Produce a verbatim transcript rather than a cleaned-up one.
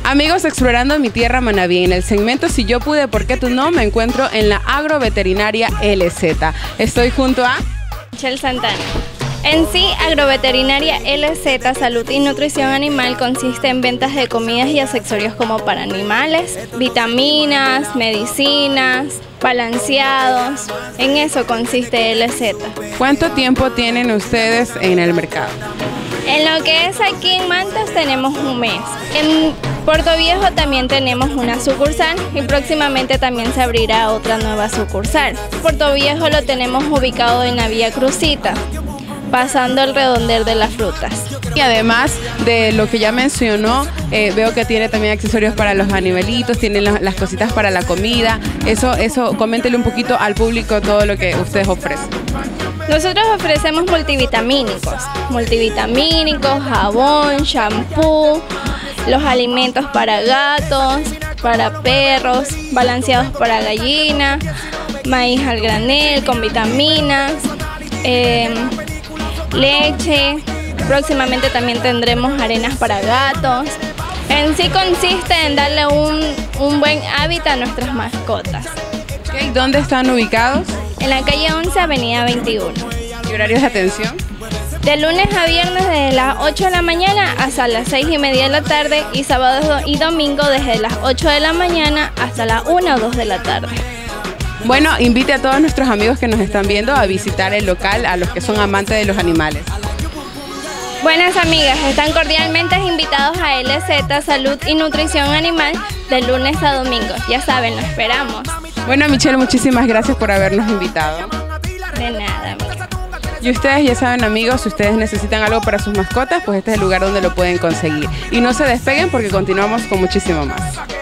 Amigos, explorando mi tierra Manabí, en el segmento Si yo pude, ¿por qué tú no? Me encuentro en la Agroveterinaria L Z. Estoy junto a Michelle Santana. En sí, Agroveterinaria L Z Salud y Nutrición Animal consiste en ventas de comidas y accesorios como para animales, vitaminas, medicinas, balanceados. En eso consiste L Z. ¿Cuánto tiempo tienen ustedes en el mercado? En lo que es aquí en Mantas tenemos un mes. En Puerto Viejo también tenemos una sucursal y próximamente también se abrirá otra nueva sucursal. Puerto Viejo lo tenemos ubicado en la vía Crucita, pasando el redondel de las frutas. Y además de lo que ya mencionó, eh, veo que tiene también accesorios para los animalitos, tiene las, las cositas para la comida. Eso, eso, coméntele un poquito al público todo lo que ustedes ofrecen. Nosotros ofrecemos multivitamínicos, multivitamínicos, jabón, shampoo, los alimentos para gatos, para perros, balanceados para gallinas, maíz al granel con vitaminas, eh, leche. Próximamente también tendremos arenas para gatos. En sí consiste en darle un, un buen hábitat a nuestras mascotas. Okay, ¿dónde están ubicados? En la calle once, avenida veintiuno. ¿Y horarios de atención? De lunes a viernes desde las ocho de la mañana hasta las seis y media de la tarde y sábados y domingo desde las ocho de la mañana hasta las una o dos de la tarde. Bueno, invite a todos nuestros amigos que nos están viendo a visitar el local, a los que son amantes de los animales. Buenas amigas, están cordialmente invitados a L Z Salud y Nutrición Animal de lunes a domingo. Ya saben, lo esperamos. Bueno, Michelle, muchísimas gracias por habernos invitado. De nada, amiga. Y ustedes ya saben, amigos, si ustedes necesitan algo para sus mascotas, pues este es el lugar donde lo pueden conseguir. Y no se despeguen porque continuamos con muchísimo más.